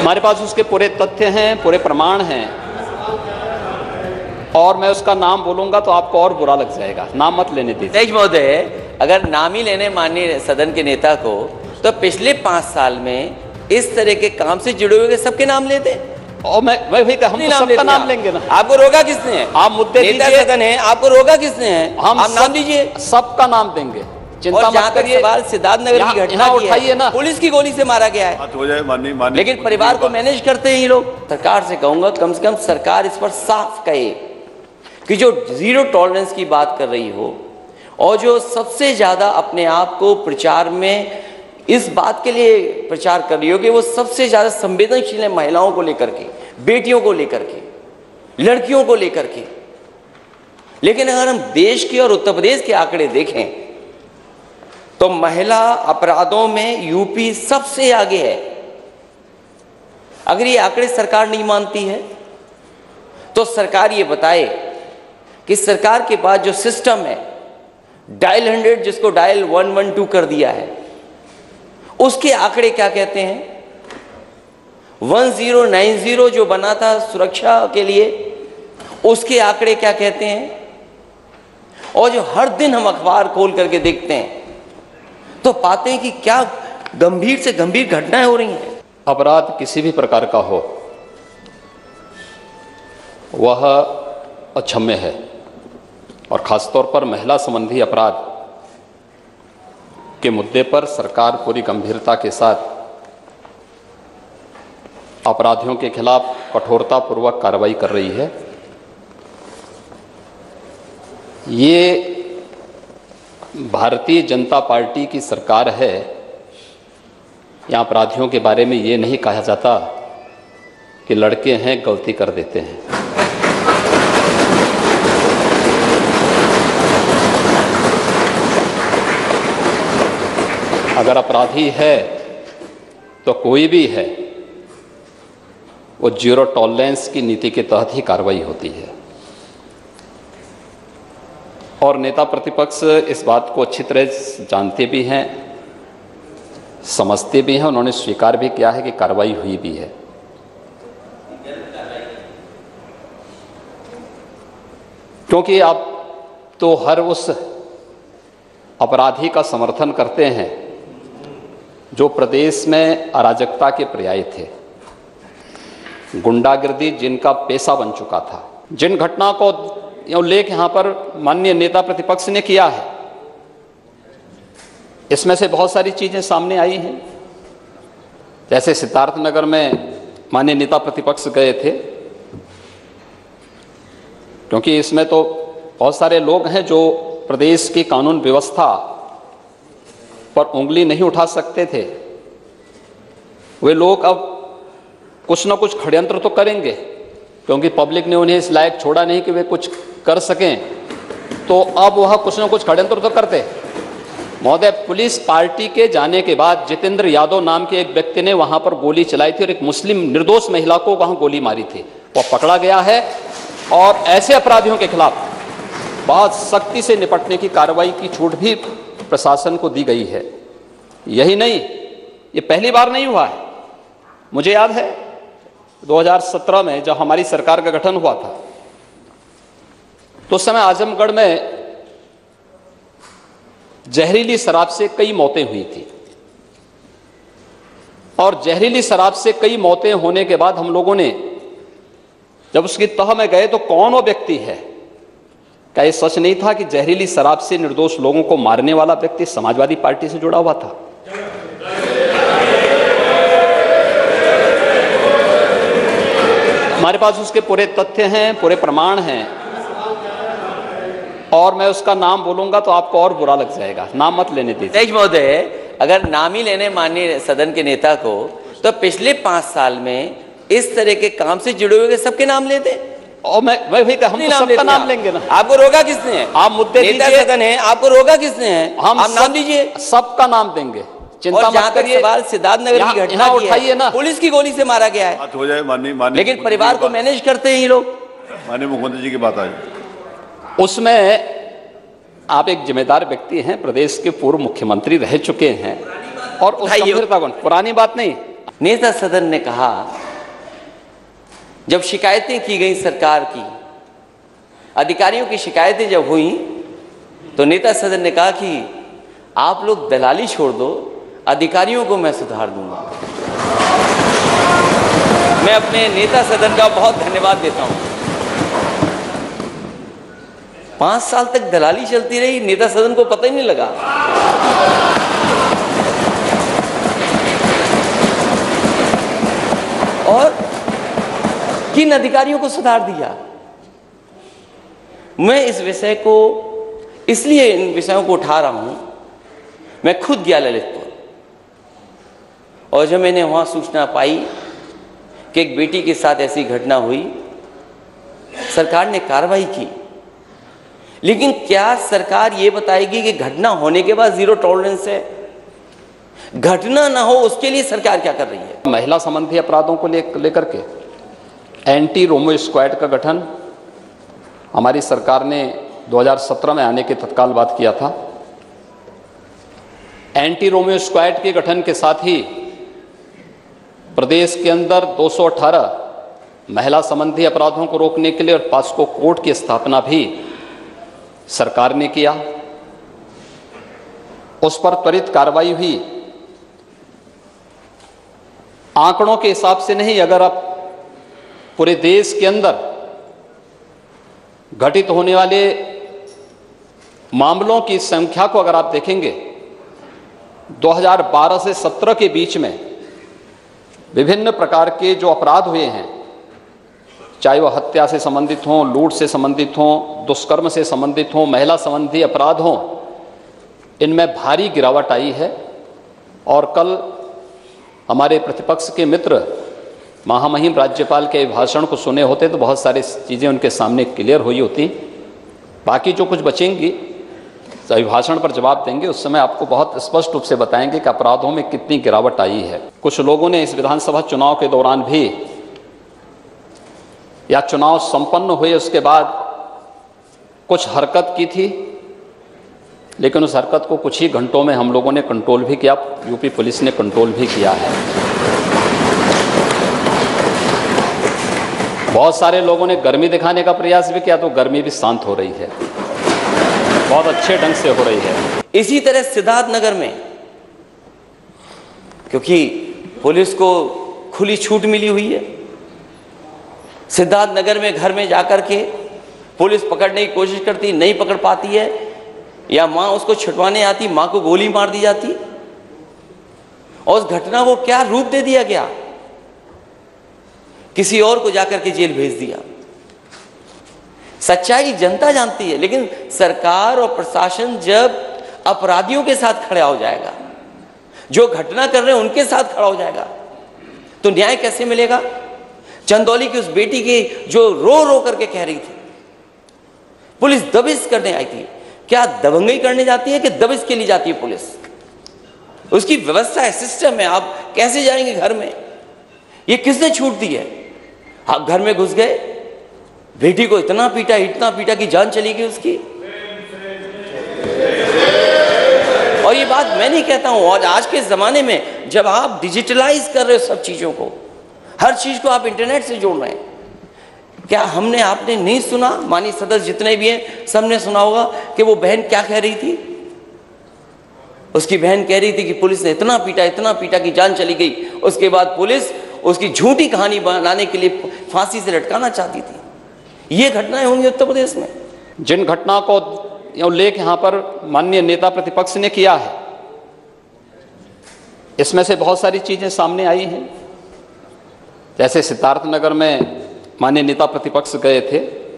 हमारे पास उसके पूरे तथ्य हैं, पूरे प्रमाण हैं, और मैं उसका नाम बोलूंगा तो आपको और बुरा लग जाएगा। नाम मत लेने दीजिए। अध्यक्ष महोदय, अगर नाम ही लेने माननीय सदन के नेता को, तो पिछले 5 साल में इस तरह के काम से जुड़े हुए सबके नाम लेते। और मैं वही हम तो सबका नाम लेंगे ना। आपको रोका किसने है? आप मुद्दे नेता दीजिए, सदन है, आपको रोका किसने है? हम आप नाम दीजिए, सबका नाम देंगे, चिंता मत करिए। सवाल सिद्धार्थनगर की घटना की उठाइए ना, पुलिस की गोली से मारा गया है, हो जाए माननीय लेकिन परिवार को मैनेज करते हैं ये लोग। सरकार से कहूंगा कम से कम सरकार इस पर साफ कहे कि जो जीरो टॉलरेंस की बात कर रही हो, और जो सबसे ज्यादा अपने आप को प्रचार में इस बात के लिए प्रचार कर रही हो कि वो सबसे ज्यादा संवेदनशील है महिलाओं को लेकर के, बेटियों को लेकर के, लड़कियों को लेकर के। लेकिन अगर हम देश के और उत्तर प्रदेश के आंकड़े देखें तो महिला अपराधों में यूपी सबसे आगे है। अगर ये आंकड़े सरकार नहीं मानती है तो सरकार ये बताए कि सरकार के पास जो सिस्टम है डायल 100, जिसको डायल 112 कर दिया है, उसके आंकड़े क्या कहते हैं। 1090 जो बना था सुरक्षा के लिए, उसके आंकड़े क्या कहते हैं। और जो हर दिन हम अखबार खोल करके देखते हैं तो पाते हैं कि क्या गंभीर से गंभीर घटनाएं हो रही हैं। अपराध किसी भी प्रकार का हो वह अक्षम्य है, और खासतौर पर महिला संबंधी अपराध के मुद्दे पर सरकार पूरी गंभीरता के साथ अपराधियों के खिलाफ कठोरतापूर्वक कार्रवाई कर रही है। ये भारतीय जनता पार्टी की सरकार है। यहाँ अपराधियों के बारे में ये नहीं कहा जाता कि लड़के हैं गलती कर देते हैं। अगर अपराधी है तो कोई भी है, वो जीरो टॉलरेंस की नीति के तहत ही कार्रवाई होती है। और नेता प्रतिपक्ष इस बात को अच्छी तरह जानते भी हैं, समझते भी हैं, उन्होंने स्वीकार भी किया है कि कार्रवाई हुई भी है। क्योंकि आप तो हर उस अपराधी का समर्थन करते हैं जो प्रदेश में अराजकता के पर्याय थे, गुंडागिर्दी जिनका पेशा बन चुका था। जिन घटना को उल्लेख यहाँ पर माननीय नेता प्रतिपक्ष ने किया है, इसमें से बहुत सारी चीजें सामने आई हैं। जैसे सिद्धार्थनगर में माननीय नेता प्रतिपक्ष गए थे, क्योंकि इसमें तो बहुत सारे लोग हैं जो प्रदेश की कानून व्यवस्था पर उंगली नहीं उठा सकते थे। वे लोग अब कुछ ना कुछ षड्यंत्र तो करेंगे, क्योंकि पब्लिक ने उन्हें इस लायक छोड़ा नहीं कि वे कुछ कर सकें, तो अब वह कुछ ना कुछ षड्यंत्र तो करते। महोदय, पुलिस पार्टी के जाने के बाद जितेंद्र यादव नाम के एक व्यक्ति ने वहां पर गोली चलाई थी और एक मुस्लिम निर्दोष महिला को वहां गोली मारी थी। वह पकड़ा गया है और ऐसे अपराधियों के खिलाफ बहुत सख्ती से निपटने की कार्रवाई की छूट भी प्रशासन को दी गई है। यही नहीं, ये पहली बार नहीं हुआ है। मुझे याद है 2017 में जब हमारी सरकार का गठन हुआ था, तो उस समय आजमगढ़ में जहरीली शराब से कई मौतें हुई थी। और जहरीली शराब से कई मौतें होने के बाद हम लोगों ने जब उसकी तह में गए तो कौन वो व्यक्ति है, क्या ये सच नहीं था कि जहरीली शराब से निर्दोष लोगों को मारने वाला व्यक्ति समाजवादी पार्टी से जुड़ा हुआ था? हमारे पास उसके पूरे तथ्य हैं, पूरे प्रमाण हैं, और मैं उसका नाम बोलूंगा तो आपको और बुरा लग जाएगा। नाम मत लेने दीजिए। अध्यक्ष महोदय, अगर नाम ही लेने माननीय सदन के नेता को, तो पिछले 5 साल में इस तरह के काम से जुड़े हुए सबके नाम लेते। और मैं वही हम तो सबका नाम लेंगे ना। आपको रोका किसने है? आप मुद्दे नेता दीजिए, सदन है, आपको रोका किसने है? हम आप नाम दीजिए, सबका नाम देंगे, चिंता मत करिए। सवाल सिद्धार्थनगर की घटना की उठाइए ना, पुलिस की गोली से मारा गया है, हो जाए माननीय लेकिन परिवार को मैनेज करते हैं ये लोग। माननीय मुख्यमंत्री जी की बात आई, उसमें आप एक जिम्मेदार व्यक्ति हैं, प्रदेश के पूर्व मुख्यमंत्री रह चुके हैं, और उस गंभीरता को, पुरानी बात नहीं, नेता सदन ने कहा, जब शिकायतें की गई सरकार की, अधिकारियों की शिकायतें जब हुई, तो नेता सदन ने कहा कि आप लोग दलाली छोड़ दो, अधिकारियों को मैं सुधार दूंगा। मैं अपने नेता सदन का बहुत धन्यवाद देता हूं। 5 साल तक दलाली चलती रही, नेता सदन को पता ही नहीं लगा। और किन अधिकारियों को सुधार दिया। मैं इस विषय को इसलिए इन विषयों को उठा रहा हूं, मैं खुद गया ललितपुर, और जब मैंने वहां सूचना पाई कि एक बेटी के साथ ऐसी घटना हुई, सरकार ने कार्रवाई की। लेकिन क्या सरकार ये बताएगी कि घटना होने के बाद जीरो टॉलरेंस है? घटना ना हो उसके लिए सरकार क्या कर रही है? महिला संबंधी अपराधों को लेकर के एंटी रोमियो स्क्वाड का गठन हमारी सरकार ने 2017 में आने के तत्काल बाद किया था। एंटी रोमियो स्क्वाड के गठन के साथ ही प्रदेश के अंदर 218 महिला संबंधी अपराधों को रोकने के लिए और पॉस्को कोर्ट की स्थापना भी सरकार ने किया। उस पर त्वरित कार्रवाई हुई। आंकड़ों के हिसाब से नहीं, अगर आप पूरे देश के अंदर घटित होने वाले मामलों की संख्या को अगर आप देखेंगे, 2012 से 17 के बीच में विभिन्न प्रकार के जो अपराध हुए हैं, चाहे वह हत्या से संबंधित हों, लूट से संबंधित हों, दुष्कर्म से संबंधित हों, महिला संबंधी अपराध हों, इनमें भारी गिरावट आई है। और कल हमारे प्रतिपक्ष के मित्र महामहिम राज्यपाल के भाषण को सुने होते तो बहुत सारी चीज़ें उनके सामने क्लियर हुई होती। बाकी जो कुछ बचेंगी अभिभाषण पर जवाब देंगे, उस समय आपको बहुत स्पष्ट रूप से बताएंगे कि अपराधों में कितनी गिरावट आई है। कुछ लोगों ने इस विधानसभा चुनाव के दौरान भी या चुनाव संपन्न हुए उसके बाद कुछ हरकत की थी, लेकिन उस हरकत को कुछ ही घंटों में हम लोगों ने कंट्रोल भी किया, यूपी पुलिस ने कंट्रोल भी किया है। बहुत सारे लोगों ने गर्मी दिखाने का प्रयास भी किया, तो गर्मी भी शांत हो रही है, बहुत अच्छे ढंग से हो रही है। इसी तरह सिद्धार्थनगर में, क्योंकि पुलिस को खुली छूट मिली हुई है, सिद्धार्थनगर में घर में जाकर के पुलिस पकड़ने की कोशिश करती, नहीं पकड़ पाती है, या मां उसको छुटवाने आती, मां को गोली मार दी जाती, और उस घटना को क्या रूप दे दिया गया, किसी और को जाकर के जेल भेज दिया। सच्चाई जनता जानती है, लेकिन सरकार और प्रशासन जब अपराधियों के साथ खड़ा हो जाएगा, जो घटना कर रहे हैं उनके साथ खड़ा हो जाएगा, तो न्याय कैसे मिलेगा? चंदौली की उस बेटी की जो रो रो करके कह रही थी, पुलिस दबिश करने आई थी। क्या दबंगई करने जाती है कि दबिश के लिए जाती है पुलिस? उसकी व्यवस्था है, सिस्टम है। आप कैसे जाएंगे घर में? ये किसने छूट दी है? आप घर में घुस गए, बेटी को इतना पीटा कि जान चली गई उसकी। और ये बात मैं नहीं कहता हूं, और आज के जमाने में जब आप डिजिटलाइज कर रहे हो सब चीजों को, हर चीज को आप इंटरनेट से जोड़ रहे हैं, क्या आपने नहीं सुना? माननीय सदस्य जितने भी हैं सबने सुना होगा कि वो बहन क्या कह रही थी। उसकी बहन कह रही थी कि पुलिस ने इतना पीटा कि जान चली गई। उसके बाद पुलिस उसकी झूठी कहानी बनाने के लिए फांसी से लटकाना चाहती थी। ये घटनाएं होंगी उत्तर प्रदेश में। जिन घटना को उल्लेख यहाँ पर माननीय नेता प्रतिपक्ष ने किया है, इसमें से बहुत सारी चीजें सामने आई हैं। जैसे सिद्धार्थनगर में माननीय नेता प्रतिपक्ष गए थे,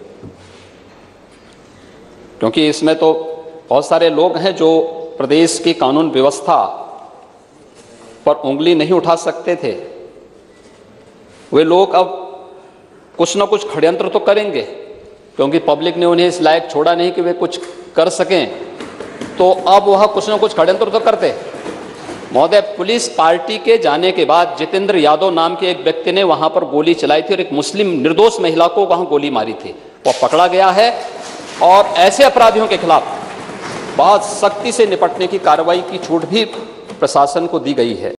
क्योंकि इसमें तो बहुत सारे लोग हैं जो प्रदेश की कानून व्यवस्था पर उंगली नहीं उठा सकते थे। वे लोग अब कुछ ना कुछ षड्यंत्र तो करेंगे, क्योंकि पब्लिक ने उन्हें इस लायक छोड़ा नहीं कि वे कुछ कर सकें, तो अब वह कुछ ना कुछ षड्यंत्र तो करते। महोदय, पुलिस पार्टी के जाने के बाद जितेंद्र यादव नाम के एक व्यक्ति ने वहां पर गोली चलाई थी और एक मुस्लिम निर्दोष महिला को वहां गोली मारी थी। वह पकड़ा गया है और ऐसे अपराधियों के खिलाफ बहुत सख्ती से निपटने की कार्रवाई की छूट भी प्रशासन को दी गई है।